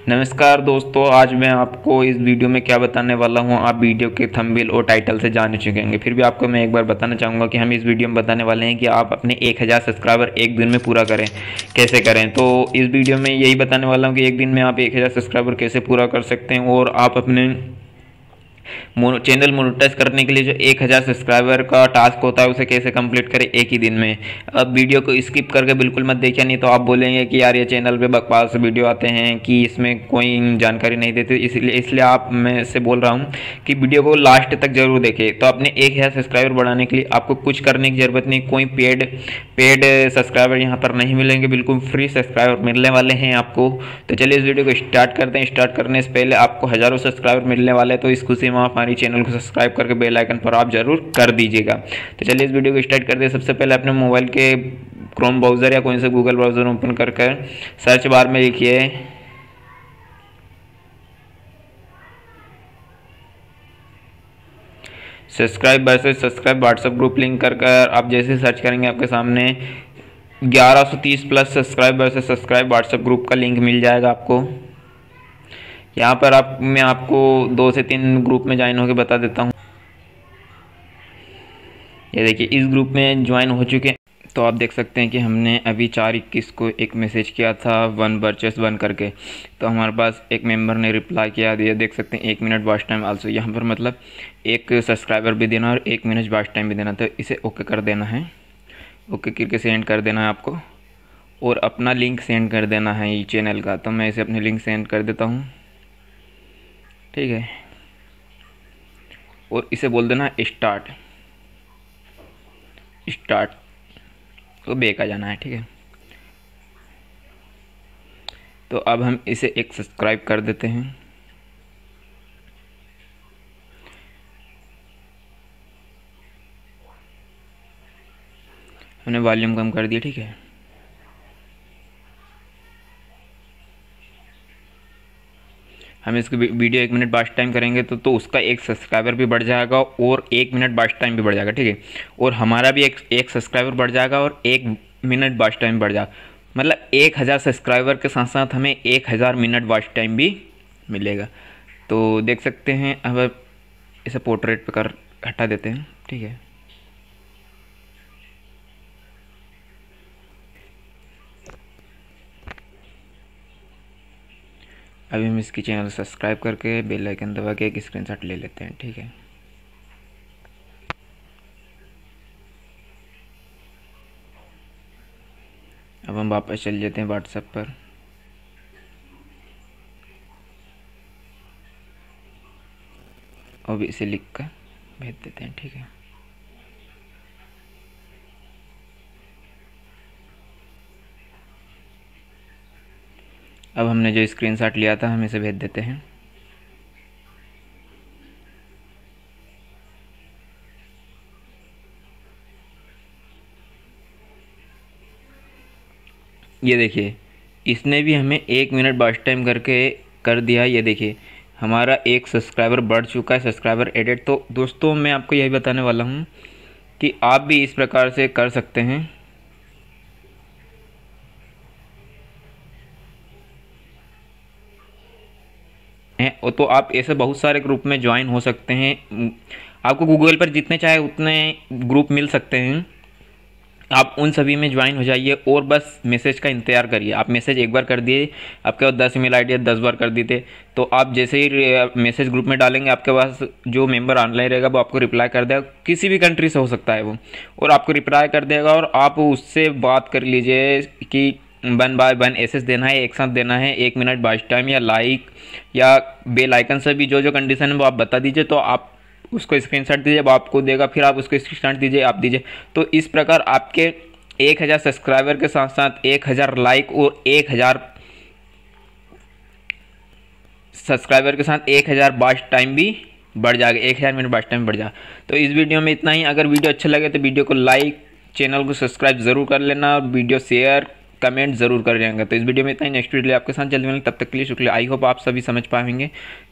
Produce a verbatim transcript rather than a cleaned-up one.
नमस्कार दोस्तों, आज मैं आपको इस वीडियो में क्या बताने वाला हूं आप वीडियो के थंबनेल और टाइटल से जान चुके होंगे। फिर भी आपको मैं एक बार बताना चाहूँगा कि हम इस वीडियो में बताने वाले हैं कि आप अपने एक हज़ार सब्सक्राइबर एक दिन में पूरा करें, कैसे करें। तो इस वीडियो में यही बताने वाला हूँ कि एक दिन में आप एक हज़ार सब्सक्राइबर कैसे पूरा कर सकते हैं और आप अपने मोनो चैनल मोनेटाइज करने के लिए जो एक हज़ार सब्सक्राइबर का टास्क होता है उसे कैसे कंप्लीट करें एक ही दिन में। अब वीडियो को स्किप करके बिल्कुल मत देखिए, नहीं तो आप बोलेंगे कि यार ये चैनल पे बकवास वीडियो आते हैं कि इसमें कोई जानकारी नहीं देते। इसलिए इसलिए आप मैं से बोल रहा हूँ कि वीडियो को लास्ट तक जरूर देखें। तो अपने एक हज़ार सब्सक्राइबर बढ़ाने के लिए आपको कुछ करने की ज़रूरत नहीं, कोई पेड पेड सब्सक्राइबर यहाँ पर नहीं मिलेंगे, बिल्कुल फ्री सब्सक्राइबर मिलने वाले हैं आपको। तो चलिए इस वीडियो को स्टार्ट करते हैं। स्टार्ट करने से पहले आपको हज़ारों सब्सक्राइबर मिलने वाले हैं, तो इस खुशी में आप हमारी चैनल को सब्सक्राइब करके बेल आइकन पर आप जरूर कर दीजिएगा। तो चलिए इस वीडियो को स्टार्ट करते हैं। सबसे पहले अपने मोबाइल के क्रोम ब्राउज़र या कोई से गूगल ब्राउज़र ओपन कर कर सर्च बार में लिखिए subscribe versus subscribe WhatsApp group link कर कर आप जैसे सर्च करेंगे आपके सामने ग्यारह सौ तीस plus subscribe versus subscribe WhatsApp group का लिंक मिल जाएगा आपको। यहाँ पर आप मैं आपको दो से तीन ग्रुप में ज्वाइन होकर बता देता हूँ। ये देखिए इस ग्रुप में ज्वाइन हो चुके हैं। तो आप देख सकते हैं कि हमने अभी चार इक्कीस को एक मैसेज किया था वन वर्चेस वन करके, तो हमारे पास एक मेंबर ने रिप्लाई किया दिया। देख सकते हैं एक मिनट वॉच टाइम आल्सो, यहाँ पर मतलब एक सब्सक्राइबर भी देना और एक मिनट वॉच टाइम भी देना। तो इसे ओके कर देना है, ओके करके सेंड कर देना है आपको और अपना लिंक सेंड कर देना है ये चैनल का। तो मैं इसे अपने लिंक सेंड कर देता हूँ, ठीक है। और इसे बोल देना स्टार्ट स्टार्ट तो बैक आ जाना है, ठीक है। तो अब हम इसे एक सब्सक्राइब कर देते हैं। हमने वॉल्यूम कम कर दिया, ठीक है। हम इसकी वीडियो एक मिनट वॉच टाइम करेंगे तो तो उसका एक सब्सक्राइबर भी बढ़ जाएगा और एक मिनट वॉच टाइम भी बढ़ जाएगा, ठीक है। और हमारा भी एक एक सब्सक्राइबर बढ़ जाएगा और एक मिनट वॉच टाइम बढ़ जाएगा। मतलब एक हज़ार सब्सक्राइबर के साथ साथ हमें एक हज़ार मिनट वॉच टाइम भी मिलेगा। तो देख सकते हैं। अब इसे पोर्ट्रेट पर कर हटा देते हैं, ठीक है। अभी हम इसकी चैनल सब्सक्राइब करके बेल आइकन दबा के एक स्क्रीनशॉट ले लेते हैं, ठीक है। अब हम वापस चल जाते हैं व्हाट्सएप पर। और इसे लिख कर भेज देते हैं, ठीक है। अब हमने जो स्क्रीनशॉट लिया था हम इसे भेज देते हैं। ये देखिए इसने भी हमें एक मिनट वॉच टाइम करके कर दिया। ये देखिए हमारा एक सब्सक्राइबर बढ़ चुका है, सब्सक्राइबर एडेड। तो दोस्तों मैं आपको यही बताने वाला हूँ कि आप भी इस प्रकार से कर सकते हैं। हैं तो आप ऐसे बहुत सारे ग्रुप में ज्वाइन हो सकते हैं। आपको गूगल पर जितने चाहे उतने ग्रुप मिल सकते हैं, आप उन सभी में ज्वाइन हो जाइए और बस मैसेज का इंतज़ार करिए। आप मैसेज एक बार कर दिए, आपके पास दस ईमेल आई डी दस बार कर दी थे, तो आप जैसे ही मैसेज ग्रुप में डालेंगे आपके पास जो मेंबर ऑनलाइन रहेगा वो आपको रिप्लाई कर देगा। किसी भी कंट्री से हो सकता है वो, और आपको रिप्लाई कर देगा और आप उससे बात कर लीजिए कि वन बाय वन एसेस देना है, एक साथ देना है, एक मिनट वॉच टाइम या लाइक या बेल आइकन से भी जो जो कंडीशन है वो आप बता दीजिए। तो आप उसको स्क्रीनशॉट दीजिए, वो आपको देगा, फिर आप उसको स्क्रीनशॉट दीजिए, आप दीजिए। तो इस प्रकार आपके एक हज़ार सब्सक्राइबर के साथ साथ एक हज़ार लाइक और एक हज़ार सब्सक्राइबर के साथ एक हज़ार वॉच टाइम भी बढ़ जाएगा, एक हज़ार मिनट वॉच टाइम बढ़ जाएगा। तो इस वीडियो में इतना ही। अगर वीडियो अच्छा लगे तो वीडियो को लाइक, चैनल को सब्सक्राइब ज़रूर कर लेना और वीडियो शेयर कमेंट ज़रूर कर जाएंगे। तो इस वीडियो में इतना ही। नेक्स्ट वीडियो आपके साथ जल्दी मिलेंगे, तब तक के लिए शुक्रिया। आई होप आप सभी समझ पाएंगे।